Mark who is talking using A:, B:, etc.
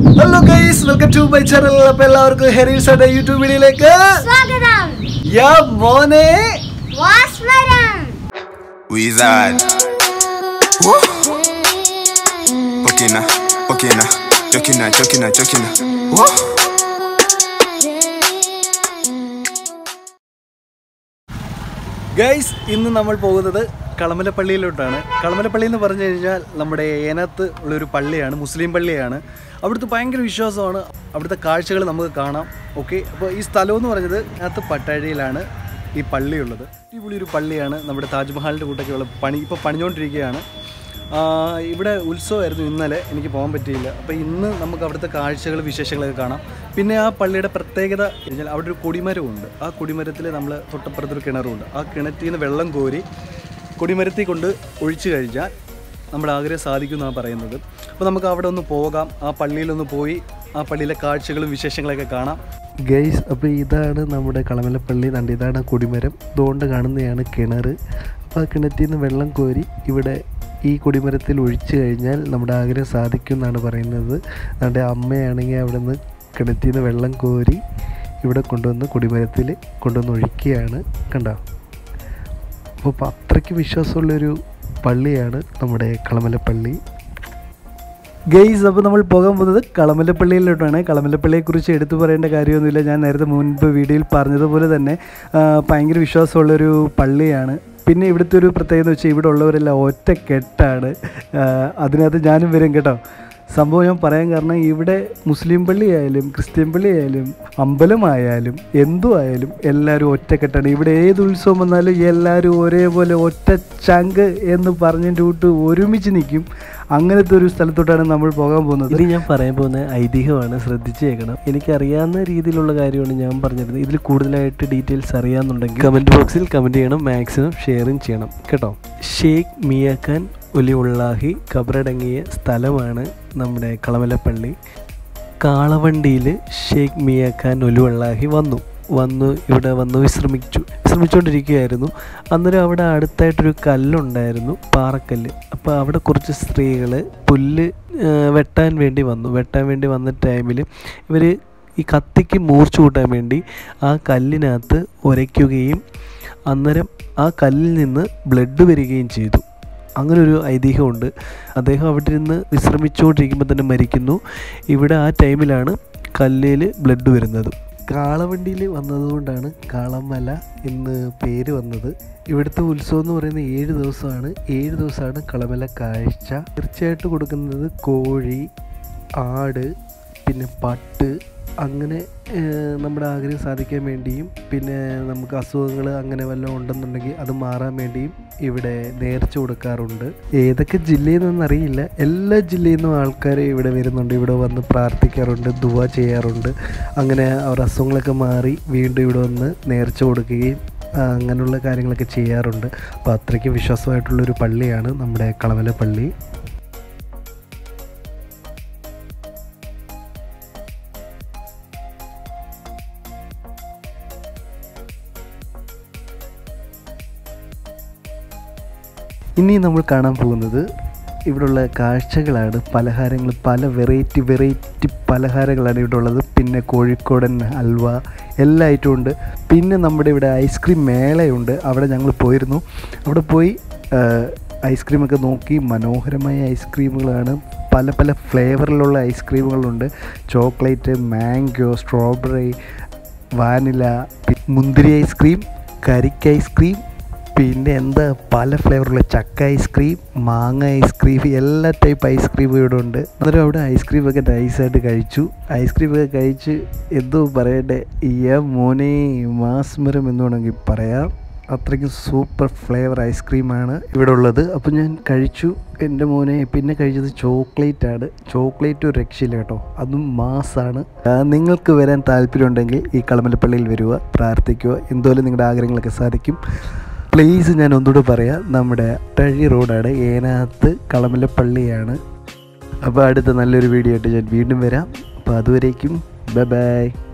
A: Hello guys, welcome to my channel. അപ്പോൾ എല്ലാവർക്കും ഹെരീസയുടെ YouTube വീഡിയോയിലേക്ക്
B: സ്വാഗതം.
A: യാ മോനെ
B: വാസ്വരം.
C: Wizard. Okina, okina, chokina, chokina, chokina.
A: Guys, ഇന്ന് നമ്മൾ പോകുന്നത് കളമല പള്ളിയിലോട്ടാണ്. കളമല പള്ളി എന്ന് പറഞ്ഞു കഴിഞ്ഞാൽ നമ്മുടെ ഏനത്ത് ഉള്ളൊരു പള്ളിയാണ്, മുസ്ലിം പള്ളിയാണ്. അവിടുത്തെ ഭയങ്കര വിശ്വാസമാണ്. അവിടുത്തെ കാഴ്ചകൾ നമുക്ക് കാണാം. ഓക്കെ, അപ്പോൾ ഈ സ്ഥലം എന്ന് പറഞ്ഞത് അതിനകത്ത് പട്ടാഴിയിലാണ് ഈ പള്ളിയുള്ളത്. അടിപൊളി ഒരു പള്ളിയാണ്. നമ്മുടെ താജ്മഹലിൻ്റെ കൂട്ടൊക്കെയുള്ള ഇപ്പോൾ പണിഞ്ഞുകൊണ്ടിരിക്കുകയാണ്. ഇവിടെ ഉത്സവമായിരുന്നു ഇന്നലെ, എനിക്ക് പോകാൻ പറ്റിയില്ല. അപ്പോൾ ഇന്ന് നമുക്ക് അവിടുത്തെ കാഴ്ചകൾ വിശേഷങ്ങളൊക്കെ കാണാം. പിന്നെ ആ പള്ളിയുടെ പ്രത്യേകത കഴിഞ്ഞാൽ അവിടെ ഒരു കൊടിമരമുണ്ട്. ആ കൊടിമരത്തിൽ നമ്മൾ തൊട്ടപ്പുറത്തൊരു കിണറുണ്ട്. ആ കിണറ്റിൽ നിന്ന് വെള്ളം കോരി കൊടിമരത്തിൽ കൊണ്ട് ഒഴിച്ചു കഴിഞ്ഞാൽ നമ്മുടെ ആഗ്രഹം സാധിക്കും എന്നാണ് പറയുന്നത്. അപ്പോൾ നമുക്ക് അവിടെ ഒന്ന് പോകാം, ആ പള്ളിയിലൊന്ന് പോയി ആ പള്ളിയിലെ കാഴ്ചകളും വിശേഷങ്ങളൊക്കെ കാണാം. ഗൈസ്, അപ്പോൾ ഇതാണ് നമ്മുടെ കളമല പള്ളി. കണ്ട് ഇതാണ് കൊടിമരം. ഇതുകൊണ്ട് കാണുന്നതാണ് കിണർ. അപ്പോൾ ആ കിണറ്റിൽ നിന്ന് വെള്ളം കോരി ഇവിടെ ഈ കൊടിമരത്തിൽ ഒഴിച്ചു കഴിഞ്ഞാൽ നമ്മുടെ ആഗ്രഹം സാധിക്കും എന്നാണ് പറയുന്നത്. നമ്മുടെ അമ്മയാണെങ്കിൽ അവിടെ നിന്ന് കിണറ്റിൽ നിന്ന് വെള്ളം കോരി ഇവിടെ കൊണ്ടുവന്ന് കൊടിമരത്തിൽ കൊണ്ടുവന്ന് ഒഴിക്കുകയാണ്. കണ്ടോ? അപ്പോൾ അത്രയ്ക്ക് വിശ്വാസമുള്ളൊരു പള്ളിയാണ് നമ്മുടെ കളമല പള്ളി. ഗെയ്സ്, അപ്പോൾ നമ്മൾ പോകാൻ പോകുന്നത് കളമല പള്ളിയിലോട്ടാണ്. കളമല പള്ളിയെക്കുറിച്ച് എടുത്തു പറയേണ്ട കാര്യമൊന്നുമില്ല. ഞാൻ നേരത്തെ മുൻപ് വീഡിയോയിൽ പറഞ്ഞതുപോലെ തന്നെ ഭയങ്കര വിശ്വാസമുള്ളൊരു പള്ളിയാണ്. പിന്നെ ഇവിടുത്തെ ഒരു പ്രത്യേകത എന്ന് വെച്ചാൽ ഇവിടെ ഉള്ളവരെല്ലാം ഒറ്റക്കെട്ടാണ്. അതിനകത്ത് ഞാനും വരും കേട്ടോ. സംഭവം ഞാൻ പറയാൻ കാരണം, ഇവിടെ മുസ്ലിം പള്ളിയായാലും ക്രിസ്ത്യൻ പള്ളിയായാലും അമ്പലമായാലും എന്തും ആയാലും എല്ലാവരും ഒറ്റക്കെട്ടാണ്. ഇവിടെ ഏത് ഉത്സവം വന്നാലും എല്ലാവരും ഒരേപോലെ ഒറ്റ ചങ്ക് എന്ന് പറഞ്ഞതിൻ്റെ കൂട്ട് ഒരുമിച്ച് നിൽക്കും. അങ്ങനത്തെ ഒരു സ്ഥലത്തോട്ടാണ് നമ്മൾ പോകാൻ പോകുന്നത്. ഇത് ഞാൻ പറയാൻ പോകുന്ന ഐതിഹ്യമാണ്, ശ്രദ്ധിച്ച് കേൾക്കണം. എനിക്കറിയാവുന്ന രീതിയിലുള്ള കാര്യമാണ് ഞാൻ പറഞ്ഞിരുന്നത്. ഇതിൽ കൂടുതലായിട്ട് ഡീറ്റെയിൽസ് അറിയാമെന്നുണ്ടെങ്കിൽ കമൻറ്റ് ബോക്സിൽ കമൻറ്റ് ചെയ്യണം, മാക്സിമം ഷെയറും ചെയ്യണം കേട്ടോ. ഷെയ്ഖ് മിയാഖാൻ ഒലിഉള്ളാഹി ഖബറടങ്ങിയ സ്ഥലമാണ് നമ്മുടെ കളമല പള്ളി. കാളവണ്ടിയിൽ ഷെയ്ഖ് മിയാഖാൻ ഒലിഉള്ളാഹി വന്നു ഇവിടെ വന്ന് വിശ്രമിച്ചുകൊണ്ടിരിക്കുകയായിരുന്നു. അന്നേരം അവിടെ അടുത്തായിട്ടൊരു കല്ലുണ്ടായിരുന്നു, പാറക്കല്ല്. അപ്പോൾ അവിടെ കുറച്ച് സ്ത്രീകൾ പുല്ല് വെട്ടാൻ വേണ്ടി വന്ന ടൈമിൽ ഇവർ ഈ കത്തിക്ക് മൂർച്ച കൂട്ടാൻ വേണ്ടി ആ കല്ലിനകത്ത് ഉരയ്ക്കുകയും അന്നേരം ആ കല്ലിൽ നിന്ന് ബ്ലഡ് വരികയും ചെയ്തു. അങ്ങനൊരു ഐതിഹ്യമുണ്ട്. അദ്ദേഹം അവിടെ നിന്ന് വിശ്രമിച്ചുകൊണ്ടിരിക്കുമ്പോൾ തന്നെ മരിക്കുന്നു. ഇവിടെ ആ ടൈമിലാണ് കല്ലിൽ ബ്ലഡ് വരുന്നത്. കാളവണ്ടിയിൽ വന്നതുകൊണ്ടാണ് കാളമല എന്ന് പേര് വന്നത്. ഇവിടുത്തെ ഉത്സവം എന്ന് പറയുന്നത് 7 ദിവസമാണ്. 7 ദിവസമാണ് കളമല കാഴ്ച. തീർച്ചയായിട്ടും കൊടുക്കുന്നത് കോഴി, ആട്, പിന്നെ പട്ട്. അങ്ങനെ നമ്മുടെ ആഗ്രഹം സാധിക്കാൻ വേണ്ടിയും പിന്നെ നമുക്ക് അസുഖങ്ങൾ അങ്ങനെ വല്ലതും ഉണ്ടെന്നുണ്ടെങ്കിൽ അത് മാറാൻ വേണ്ടിയും ഇവിടെ നേർച്ച കൊടുക്കാറുണ്ട്. ഏതൊക്കെ ജില്ലയിൽ നിന്നറിയില്ല, എല്ലാ ജില്ലയിൽ നിന്നും ആൾക്കാർ ഇവിടെ വരുന്നുണ്ട്. ഇവിടെ വന്ന് പ്രാർത്ഥിക്കാറുണ്ട്, ദുആ ചെയ്യാറുണ്ട്. അങ്ങനെ അവർ അസുഖങ്ങളൊക്കെ മാറി വീണ്ടും ഇവിടെ വന്ന് നേർച്ച കൊടുക്കുകയും അങ്ങനെയുള്ള കാര്യങ്ങളൊക്കെ ചെയ്യാറുണ്ട്. അപ്പോൾ അത്രയ്ക്ക് വിശ്വാസമായിട്ടുള്ളൊരു പള്ളിയാണ് നമ്മുടെ കളമല പള്ളി. ഇനി നമ്മൾ കാണാൻ പോകുന്നത് ഇവിടെയുള്ള കാഴ്ചകളാണ്. പലഹാരങ്ങൾ, പല വെറൈറ്റി പലഹാരങ്ങളാണ് ഇവിടെ ഉള്ളത്. പിന്നെ കോഴിക്കോടൻ ഹൽവ എല്ലാ ഐറ്റവും ഉണ്ട്. പിന്നെ നമ്മുടെ ഇവിടെ ഐസ്ക്രീം മേളയുണ്ട്. അവിടെ ഞങ്ങൾ പോയിരുന്നു. അവിടെ പോയി ഐസ്ക്രീമൊക്കെ നോക്കി. മനോഹരമായ ഐസ്ക്രീമുകളാണ്. പല ഫ്ലേവറിലുള്ള ഐസ്ക്രീമുകളുണ്ട്. ചോക്ലേറ്റ്, മാംഗോ, സ്ട്രോബെറി, വാനില, മുന്തിരി ഐസ്ക്രീം, കരിക്ക് ഐസ്ക്രീം, പിന്നെ പല ഫ്ലേവറുള്ള ചക്ക ഐസ്ക്രീം, മാങ്ങ ഐസ്ക്രീം, എല്ലാ ടൈപ്പ് ഐസ്ക്രീമും ഇവിടെ ഉണ്ട്. അന്നേരം അവിടെ ഐസ്ക്രീമൊക്കെ നൈസായിട്ട് കഴിച്ചു. ഐസ്ക്രീമൊക്കെ കഴിച്ച് എന്തോ പറയട്ടെ, മോനെ മാസ്മരം എന്ന് വേണമെങ്കിൽ പറയാം. അത്രയ്ക്കും സൂപ്പർ ഫ്ലേവർ ഐസ്ക്രീമാണ് ഇവിടെ ഉള്ളത്. അപ്പോൾ ഞാൻ കഴിച്ചു എൻ്റെ മോനെ. പിന്നെ കഴിച്ചത് ചോക്ലേറ്റാണ്. ചോക്ലേറ്റ് ഒരു രക്ഷയില്ല കേട്ടോ, അതും മാസാണ്. നിങ്ങൾക്ക് വരാൻ താല്പര്യമുണ്ടെങ്കിൽ ഈ കളമലപ്പള്ളിയിൽ വരിക, പ്രാർത്ഥിക്കുക, എന്തോലും നിങ്ങളുടെ ആഗ്രഹങ്ങളൊക്കെ സാധിക്കും. പ്ലേസ് ഞാൻ ഒന്നുകൂടെ പറയാം, നമ്മുടെ പട്ടാഴി റോഡാണ്, ഏനാത്ത് കളമല പള്ളിയാണ്. അപ്പോൾ അടുത്ത നല്ലൊരു വീഡിയോ ആയിട്ട് ഞാൻ വീണ്ടും വരാം. അപ്പോൾ അതുവരേക്കും ബൈ ബൈ.